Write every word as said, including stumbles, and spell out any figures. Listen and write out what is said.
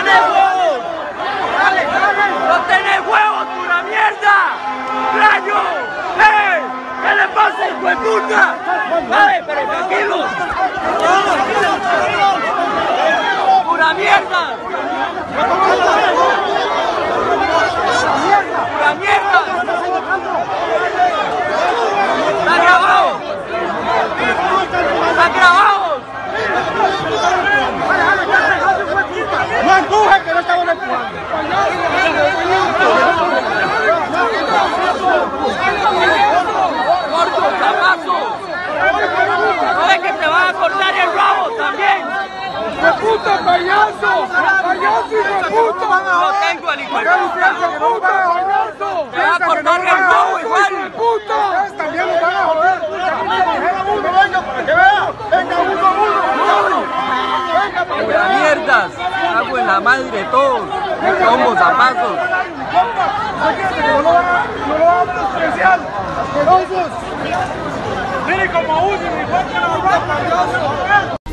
tenés huevos! ¡No tenés huevos, pura mierda! ¡Rayo! ¡Eh! ¿Qué le pasa, hijo de puta? ¡Vale, pero tranquilos! ¡Pura mierda! ¡Pura mierda! ¡Están grabados! ¡Están grabados! ¡No empuje, que no estamos empujando! ¡Corto, zapazo! ¡No es que te van a cortar el rabo también! ¡Hijo de puta, payaso! ¡Payaso, hijo de puta! ¡No tengo al hijo de puta! ¡Hijo de puta, payaso! ¡Te va a cortar el rabo igual! ¡Hijo de puta! ¡También nos van a joder! ¡Venga, para que vea! ¡Venga, uno, uno! ¡Venga, para que ¡Pura vea! mierdas! ¡Hago en la madre de todos! ¡Me combo zapazos! ¡No lo van a, no lo van a despreciar! ¡Asquerosos! ¡Mire como uno! ¡Igual que la payaso!